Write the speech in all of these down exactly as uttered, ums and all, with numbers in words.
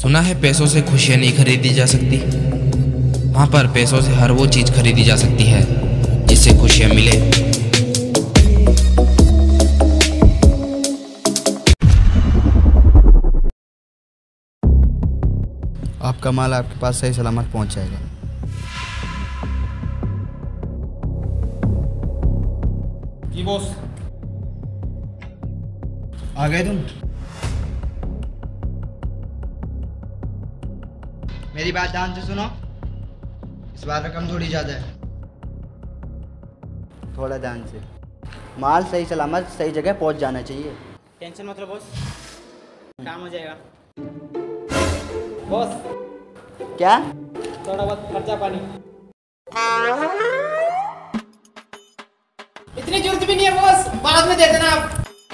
सुना है पैसों से खुशियाँ नहीं खरीदी जा सकती। हाँ, पर पैसों से हर वो चीज़ खरीदी जा सकती है जिससे खुशियाँ मिले। आपका माल आपके पास सही सलामत पहुंच जाएगा। जी बॉस। आ गए तुम? मेरी बात ध्यान से सुनो। इस बार रकम थोड़ी ज्यादा है, थोड़ा ध्यान से। माल सही सलामत सही जगह पहुंच जाना चाहिए। टेंशन मत लो बॉस, काम हो जाएगा। बॉस क्या? थोड़ा बहुत खर्चा पानी। इतनी जरूरत भी नहीं है बॉस, बाद में दे देना आप।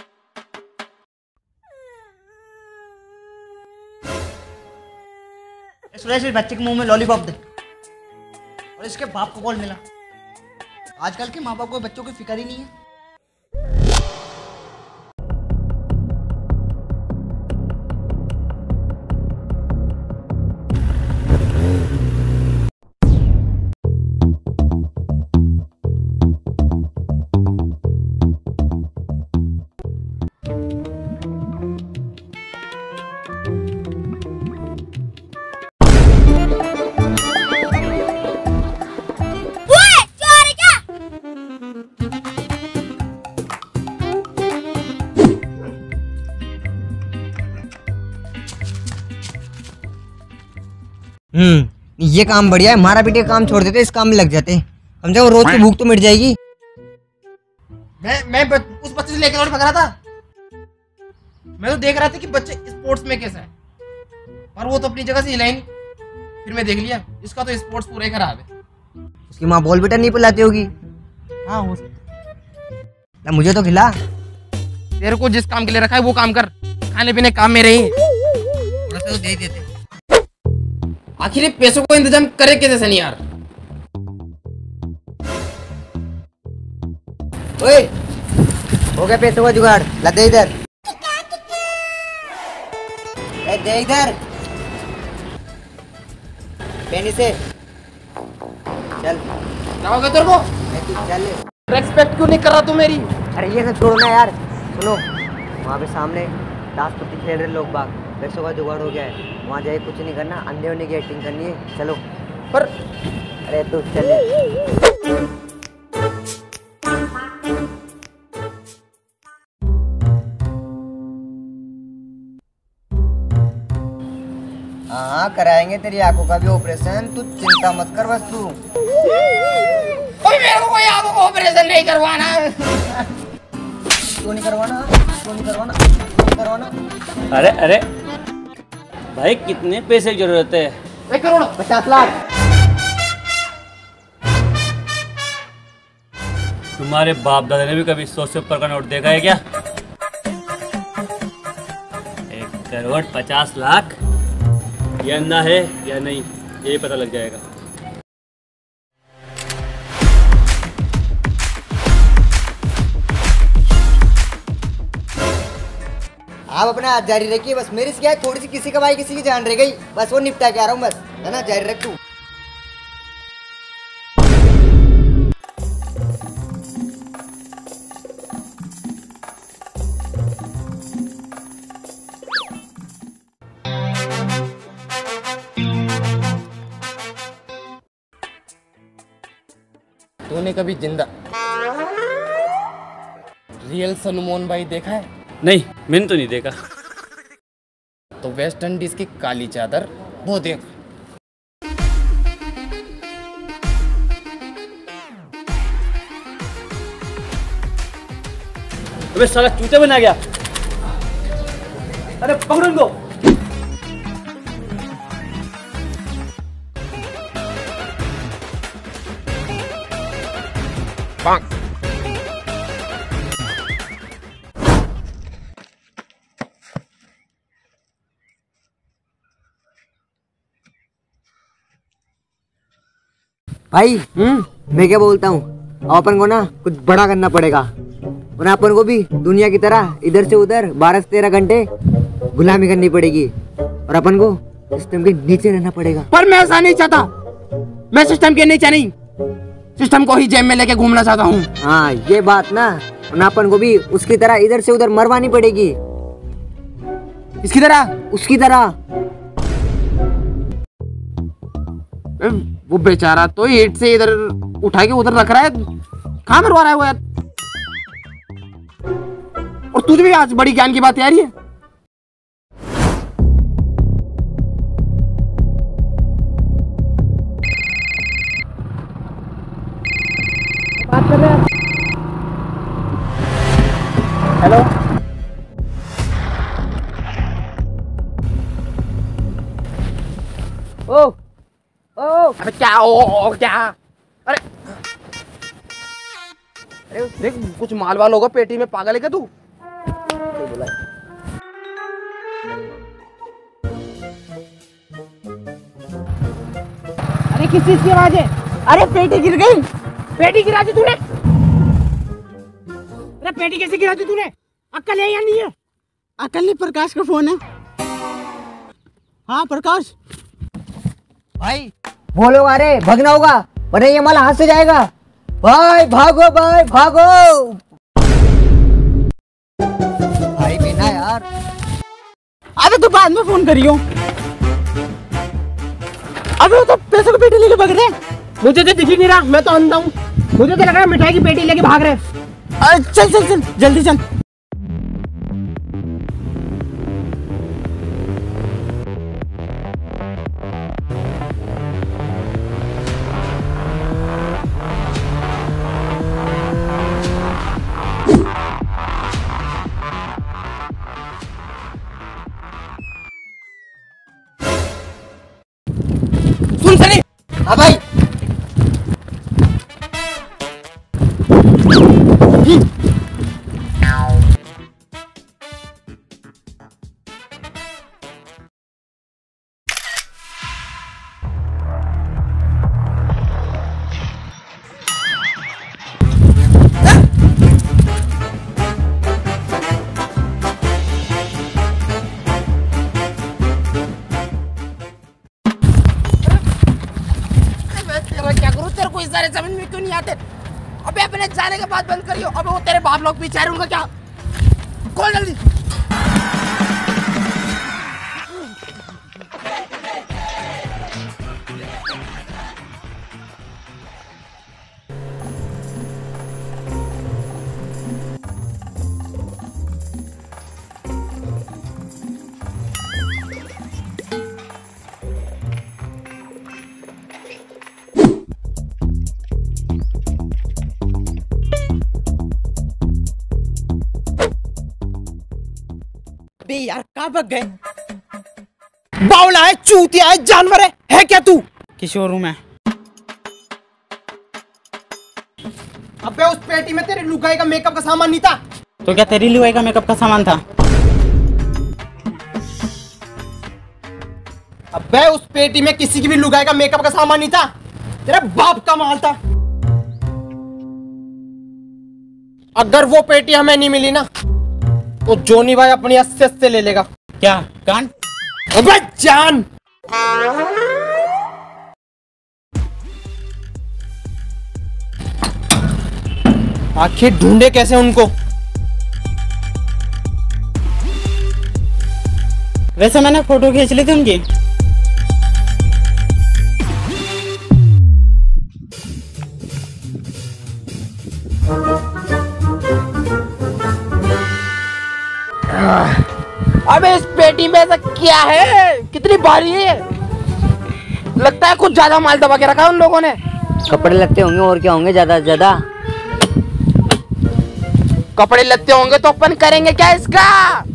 इस बच्चे के मुंह में लॉलीपॉप दे और इसके बाप को कॉल मिला। आजकल के माँ बाप को बच्चों की फिक्र ही नहीं है। हम्म ये काम बढ़िया है। मारा पीटे का काम छोड़ देते, इस काम में लग जाते। कम से कम रोज की भूख तो मिट जाएगी। मैं मैं ब, उस बच्चे से लेकर और भग रहा था। मैं तो देख रहा था कि बच्चे स्पोर्ट्स में कैसा है, और वो तो अपनी जगह से हिला ही नहीं। फिर मैं देख लिया इसका तो स्पोर्ट्स पूरा ही खराब है। उसकी माँ बॉल बेटा नहीं पिलाती होगी। हाँ हो सकता। मुझे तो खिला। तेरे को जिस काम के लिए रखा है वो काम कर, खाने पीने काम में रही। थोड़ा सा तो दे देते। आखिर पैसों को इंतजाम करे कैसे सनी यार? ओए, हो गया पैसों का जुगाड़। ला दे इधर, ए दे इधर। पेनी से चल। क्या हो गया तेरे को? चल। रेस्पेक्ट क्यों नहीं कर रहा तू मेरी? अरे ये सब छोड़ना यार। सुनो, वहाँ पे सामने दास पुट्टी खेल रहे लोग बाग। पैसों का जुगाड़ हो गया है, वहाँ जाके कुछ नहीं करना, अंधे होने की एक्टिंग करनी है। चलो। पर अरे तू चले। हाँ कराएंगे तेरी आंखों का भी ऑपरेशन, तू चिंता मत कर बस तू। कोई मेरे को कोई आंखों का ऑपरेशन नहीं करवाना। क्यों नहीं करवाना? क्यों नहीं करवाना? क्यों नहीं करवाना? अरे अरे भाई, कितने पैसे की जरूरत है? एक करोड़ पचास लाख। तुम्हारे बाप दादा ने भी कभी सौ से ऊपर का नोट देखा है क्या? एक करोड़ पचास लाख, ये अंधा है या नहीं ये पता लग जाएगा। आप अपना हाथ जारी रखिए बस। मेरी क्या है, थोड़ी सी किसी का भाई किसी की जान रह गई, बस वो निपटा के आ रहा हूँ बस, है ना? जारी रख तू। तूने कभी जिंदा रियल सलमान भाई देखा है? नहीं, मैंने तो नहीं देखा। तो वेस्ट इंडीज की काली चादर वो देख। अबे साला चूते बना गया। अरे पकड़ो इनको। भाई हम्म मैं क्या बोलता हूँ, अब अपन को ना कुछ बड़ा करना पड़ेगा, और अपन को भी दुनिया की तरह इधर से उधर बारह से तेरह घंटे गुलामी करनी पड़ेगी, और अपन को सिस्टम के नीचे रहना पड़ेगा। पर मैं ऐसा नहीं चाहता, मैं सिस्टम के नीचे नहीं, सिस्टम को ही जेब में लेके घूमना चाहता हूँ। हाँ ये बात ना, अपन को भी उसकी तरह इधर से उधर मरवानी पड़ेगी। इसकी तरह? उसकी तरह। वो बेचारा तो ईंट से इधर उठा के उधर रख रहा है, कहाँ मरवा रहा है वो यार? और तुझे भी आज बड़ी ज्ञान की बात यार ये। बात कर रहे हैं। हेलो, ओ ओ अबे क्या ओ, ओ क्या? अरे अरे देख कुछ माल वाल होगा पेटी में, पागल है क्या तू? बोला अरे किस चीज की आवाज है? अरे पेटी गिर गई। पेटी गिरा दी तूने? अरे पेटी कैसे गिरा दी तूने? अक्ल है या नहीं है? अकल नहीं, प्रकाश का फोन है। हाँ प्रकाश भाई बोलो, अरे भगना होगा वरना ये माल हाथ से जाएगा। भाई भागो, भाई भागो। भाई बिना यार। अबे तू बाद में फोन करियो। अबे वो तो पैसों की पेटी लेके भाग रहे हैं। मुझे तो दिख ही नहीं रहा, मैं तो अंधा हूँ। मुझे तो लग रहा है मिठाई की पेटी लेके भाग रहे हैं। अरे चल चल चल जल्दी चल। सुन सनी। हाँ भाई। क्या करूं, तेरे को इस सारे समझ में क्यों नहीं आते? अबे अपने जाने के बाद बंद करियो। अबे वो तेरे बाप लोग पीछे आ रहे, उनका क्या? खोल जल्दी। बे यार कहाँ भाग गए? बावला है, चूतिया है, जानवर है, है क्या तू? किशोर हूँ मैं। अबे उस पेटी में तेरे लुगाई का मेकअप का सामान नहीं था? तो क्या तेरी लुगाई का मेकअप का सामान था? अबे उस पेटी में किसी की भी लुगाई का मेकअप का सामान नहीं था, तेरा बाप का माल था। अगर वो पेटी हमें नहीं मिली ना तो जोनी भाई अपनी अस्से से ले लेगा। क्या कान? अबे जान। आखिर ढूंढे कैसे उनको? वैसे मैंने फोटो खींच ली थी उनकी। अबे इस पेटी में ऐसा क्या है? कितनी भारी है? लगता है कुछ ज्यादा माल दबा के रखा है उन लोगों ने। कपड़े लगते होंगे और क्या होंगे ज्यादा से ज्यादा। कपड़े लगते होंगे तो अपन करेंगे क्या इसका?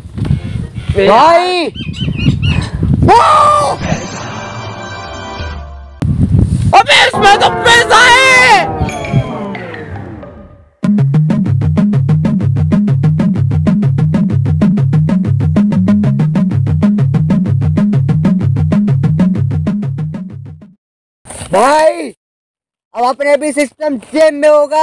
भाई अबे इसमें तो पैसा है। भाई अब अपने भी सिस्टम जेब में होगा।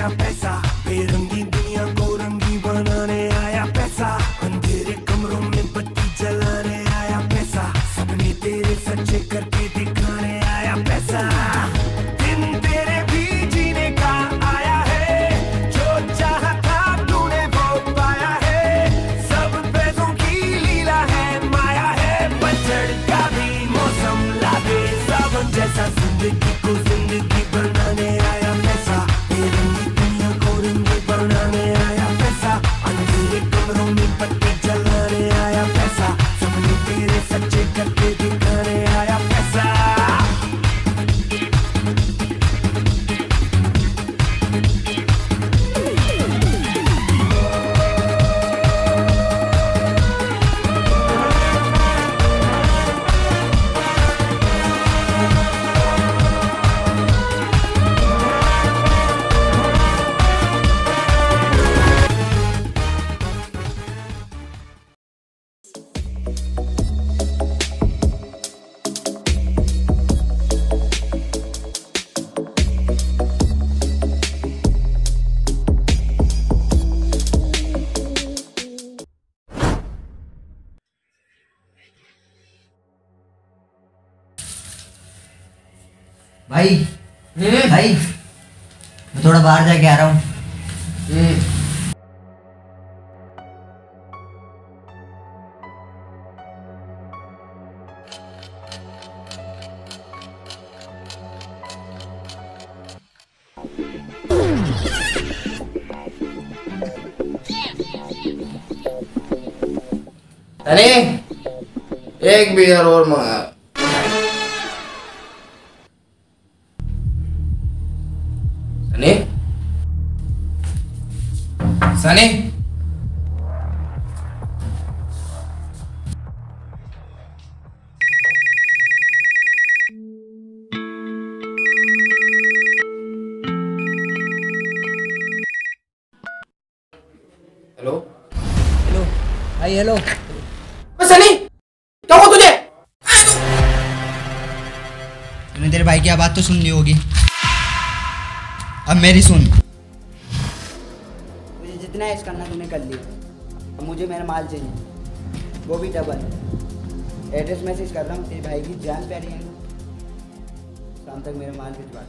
पैसा, बेरंगी दुनिया को रंगी बनाने आया पैसा, अंधेरे कमरों में बत्ती जलाने आया पैसा, सपने तेरे सच्चे करके दिखाने आया पैसा, दिन तेरे भी जीने का आया है, जो चाहा था तूने वो पाया है, सब पैसों की लीला है, माया है, पतझड़ का भी मौसम लागे सावन जैसा, जिंदगी को जिंदगी बनाने आया पैसा, बेरंगी दुनिया को रंगी बनाने आया पैसा, अंधेरे कमरों में बत्ती जलाने आया पैसा, सपने तेरे सच्चे करके दिखाने आया पैसा। भाई भाई मैं थोड़ा बाहर जाके आ रहा हूँ। अरे एक बियर और मंगा। सनी सनी हेलो हेलो भाई, हेलो। सनी क्या हुआ तुझे? तूने तेरे भाई की आवाज तो सुन ली होगी, अब मेरी सुन। मुझे जितना ऐश करना तूने कर लिया, अब मुझे मेरा माल चाहिए, वो भी डबल। एड्रेस मैसेज कर रहा हूँ, तेरे भाई की जान प्यारी है, शाम तक मेरा माल भिजवा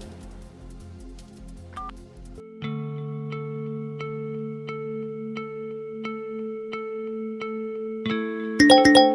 दे।